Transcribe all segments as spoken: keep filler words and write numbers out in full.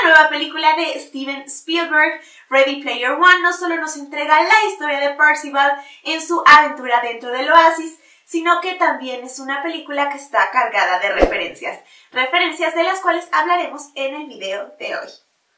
nueva película de Steven Spielberg, Ready Player One, no solo nos entrega la historia de Percival en su aventura dentro del oasis, sino que también es una película que está cargada de referencias, referencias de las cuales hablaremos en el video de hoy.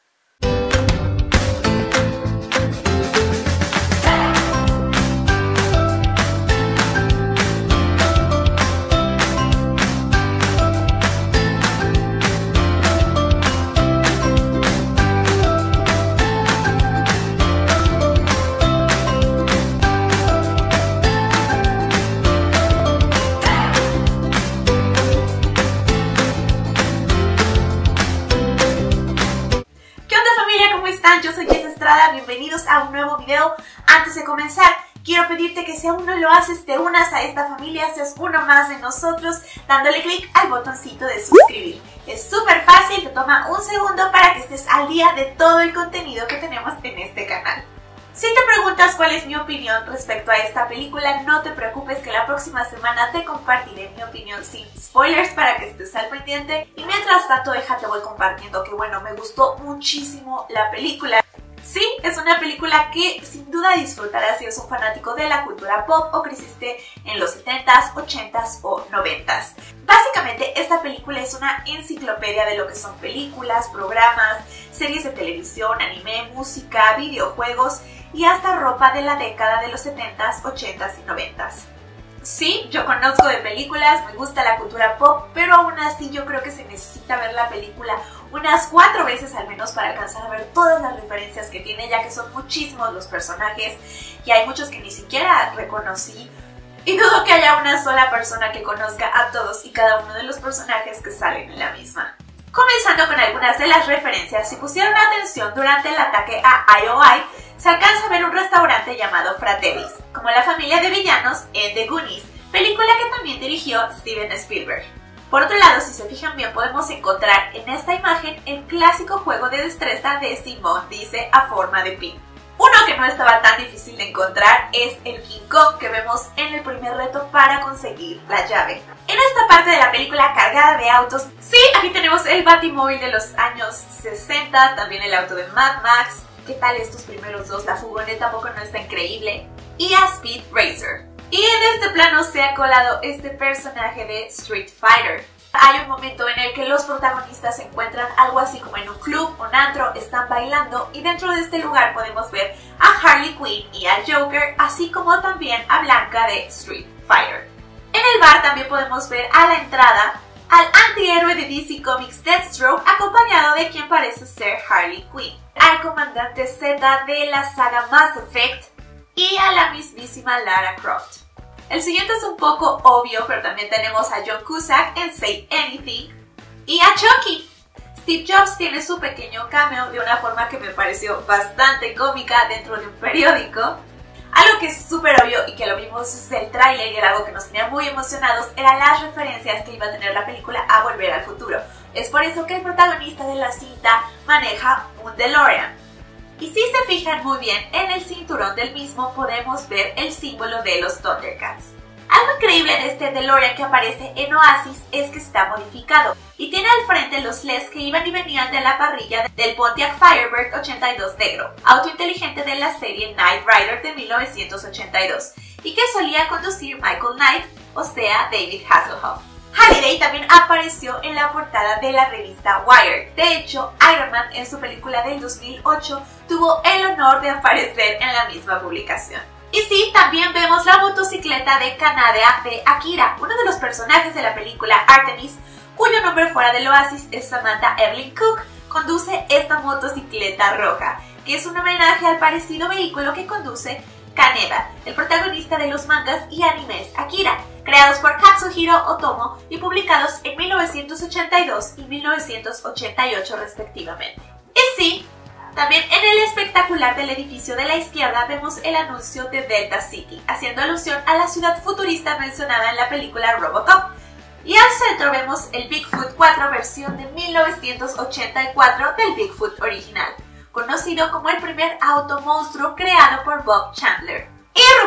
Yo soy Jess Estrada, bienvenidos a un nuevo video. Antes de comenzar, quiero pedirte que si aún no lo haces, te unas a esta familia, seas uno más de nosotros, dándole clic al botoncito de suscribir. Es súper fácil, te toma un segundo para que estés al día de todo el contenido que tenemos en este canal. Si te preguntas cuál es mi opinión respecto a esta película, no te preocupes que la próxima semana te compartiré mi opinión sin spoilers para que estés al pendiente. Y mientras tanto, déjate voy compartiendo que bueno, me gustó muchísimo la película. Sí, es una película que sin duda disfrutarás si eres un fanático de la cultura pop o creciste en los setentas, ochentas o noventas. Básicamente, esta película es una enciclopedia de lo que son películas, programas, series de televisión, anime, música, videojuegos y hasta ropa de la década de los setentas, ochentas y noventas. Sí, yo conozco de películas, me gusta la cultura pop, pero aún así yo creo que se necesita ver la película unas cuatro veces al menos para alcanzar a ver todas las referencias que tiene, ya que son muchísimos los personajes y hay muchos que ni siquiera reconocí. Y dudo que haya una sola persona que conozca a todos y cada uno de los personajes que salen en la misma. Comenzando con algunas de las referencias, si pusieron atención durante el ataque a I O I, se alcanza a ver un restaurante llamado Fratelli's, como la familia de villanos en The Goonies, película que también dirigió Steven Spielberg. Por otro lado, si se fijan bien, podemos encontrar en esta imagen el clásico juego de destreza de Simón Dice a forma de pin. Uno que no estaba tan difícil de encontrar es el King Kong que vemos en el primer reto para conseguir la llave. En esta parte de la película cargada de autos, sí, aquí tenemos el Batimóvil de los años sesenta, también el auto de Mad Max. ¿Qué tal estos primeros dos? La furgoneta tampoco no está increíble. Y a Speed Racer. Y en este plano se ha colado este personaje de Street Fighter. Hay un momento en el que los protagonistas se encuentran algo así como en un club, un antro, están bailando y dentro de este lugar podemos ver a Harley Quinn y a Joker, así como también a Blanca de Street Fighter. En el bar también podemos ver a la entrada al antihéroe de D C Comics Deathstroke acompañado de quien parece ser Harley Quinn, al comandante Z de la saga Mass Effect y a la mismísima Lara Croft. El siguiente es un poco obvio, pero también tenemos a John Cusack en Say Anything y a Chucky. Steve Jobs tiene su pequeño cameo de una forma que me pareció bastante cómica dentro de un periódico. Algo que es súper obvio y que lo vimos desde el tráiler y era algo que nos tenía muy emocionados eran las referencias que iba a tener la película a Volver al Futuro. Es por eso que el protagonista de la cinta maneja un DeLorean. Y si se fijan muy bien, en el cinturón del mismo podemos ver el símbolo de los Thundercats. Algo increíble de este DeLorean que aparece en Oasis es que está modificado y tiene al frente los L E Ds que iban y venían de la parrilla del Pontiac Firebird ochenta y dos negro, auto inteligente de la serie Knight Rider de mil novecientos ochenta y dos y que solía conducir Michael Knight, o sea David Hasselhoff. Halliday también apareció en la portada de la revista Wired. De hecho, Iron Man en su película del dos mil ocho tuvo el honor de aparecer en la misma publicación. Y sí, también vemos la motocicleta de Kaneda de Akira, uno de los personajes de la película Artemis, cuyo nombre fuera del oasis es Samantha Evelyn Cook, conduce esta motocicleta roja, que es un homenaje al parecido vehículo que conduce Kaneda, el protagonista de los mangas y animes Akira, creados por Katsuhiro Otomo y publicados en mil novecientos ochenta y dos y mil novecientos ochenta y ocho respectivamente. Y sí, también en el espectacular del edificio de la izquierda vemos el anuncio de Delta City, haciendo alusión a la ciudad futurista mencionada en la película Robocop. Y al centro vemos el Bigfoot cuatro versión de mil novecientos ochenta y cuatro del Bigfoot original, conocido como el primer auto monstruo creado por Bob Chandler. Y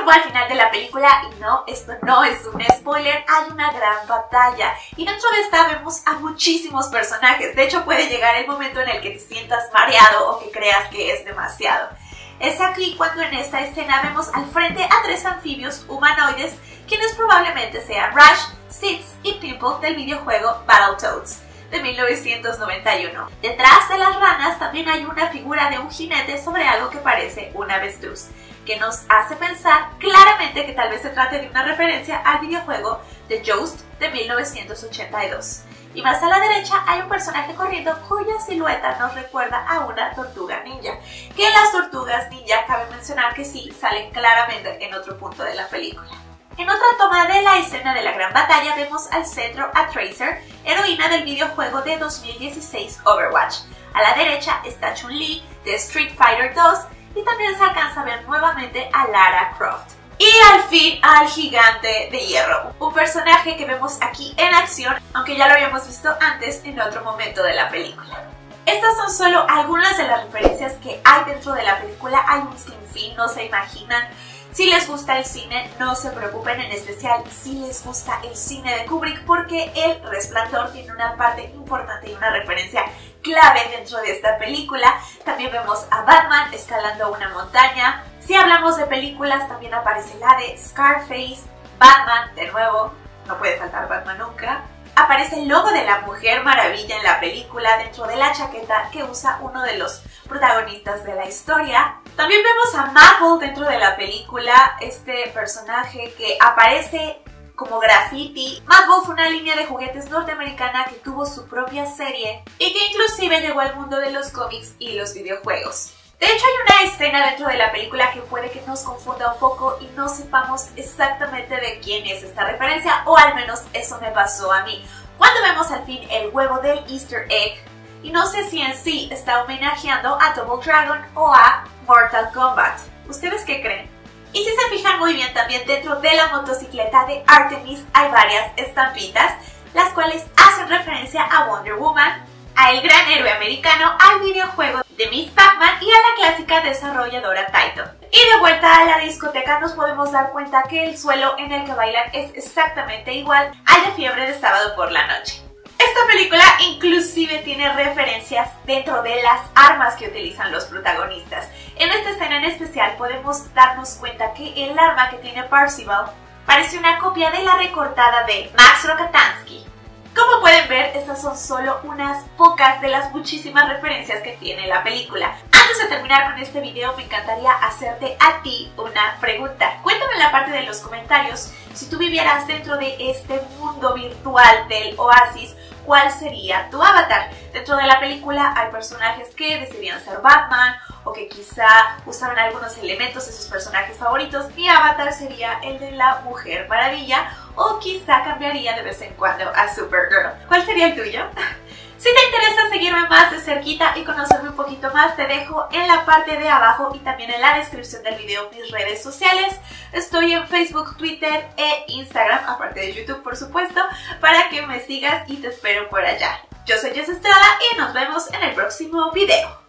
rumbo al final de la película, y no, esto no es un spoiler, hay una gran batalla. Y dentro de esta vemos a muchísimos personajes. De hecho, puede llegar el momento en el que te sientas mareado o que creas que es demasiado. Es aquí cuando en esta escena vemos al frente a tres anfibios humanoides, quienes probablemente sean Rush, Sitz y Pimple del videojuego Battletoads de mil novecientos noventa y uno. Detrás de las ranas también hay una figura de un jinete sobre algo que parece un avestruz, que nos hace pensar claramente que tal vez se trate de una referencia al videojuego The Ghost de mil novecientos ochenta y dos. Y más a la derecha hay un personaje corriendo cuya silueta nos recuerda a una tortuga ninja, que las tortugas ninja cabe mencionar que sí salen claramente en otro punto de la película. En otra toma de la escena de la gran batalla vemos al centro a Tracer, heroína del videojuego de dos mil dieciséis Overwatch. A la derecha está Chun-Li de Street Fighter dos y también se alcanza a ver nuevamente a Lara Croft. Y al fin al gigante de hierro, un personaje que vemos aquí en acción, aunque ya lo habíamos visto antes en otro momento de la película. Estas son solo algunas de las referencias que hay dentro de la película, hay un sinfín, no se imaginan. Si les gusta el cine, no se preocupen, en especial si les gusta el cine de Kubrick, porque El Resplandor tiene una parte importante y una referencia clave dentro de esta película. También vemos a Batman escalando una montaña. Si hablamos de películas, también aparece la de Scarface, Batman, de nuevo, no puede faltar Batman nunca. Aparece el logo de la Mujer Maravilla en la película dentro de la chaqueta que usa uno de los protagonistas de la historia. También vemos a Madball dentro de la película, este personaje que aparece como graffiti. Madball fue una línea de juguetes norteamericana que tuvo su propia serie y que inclusive llegó al mundo de los cómics y los videojuegos. De hecho, hay una escena dentro de la película que puede que nos confunda un poco y no sepamos exactamente de quién es esta referencia, o al menos eso me pasó a mí. Cuando vemos al fin el huevo del Easter Egg, y no sé si en sí está homenajeando a Double Dragon o a Mortal Kombat. ¿Ustedes qué creen? Y si se fijan muy bien, también dentro de la motocicleta de Artemis hay varias estampitas, las cuales hacen referencia a Wonder Woman, a el gran héroe americano, al videojuego de Miss Pac-Man y a la clásica desarrolladora Taito. Y de vuelta a la discoteca nos podemos dar cuenta que el suelo en el que bailan es exactamente igual al de Fiebre de Sábado por la Noche. Esta película inclusive tiene referencias dentro de las armas que utilizan los protagonistas. En esta escena en especial podemos darnos cuenta que el arma que tiene Parzival parece una copia de la recortada de Max Rokatansky. Como pueden ver, estas son solo unas pocas de las muchísimas referencias que tiene la película. Antes de terminar con este video, me encantaría hacerte a ti una pregunta. Cuéntame en la parte de los comentarios, si tú vivieras dentro de este mundo virtual del Oasis, ¿cuál sería tu avatar? Dentro de la película hay personajes que decidían ser Batman o que quizá usaban algunos elementos de sus personajes favoritos. Mi avatar sería el de la Mujer Maravilla, o quizá cambiaría de vez en cuando a Supergirl. ¿Cuál sería el tuyo? Si te interesa seguirme más de cerquita y conocerme un poquito más, te dejo en la parte de abajo y también en la descripción del video mis redes sociales. Estoy en Facebook, Twitter e Instagram, aparte de YouTube por supuesto, para que me sigas y te espero por allá. Yo soy Jess Estrada y nos vemos en el próximo video.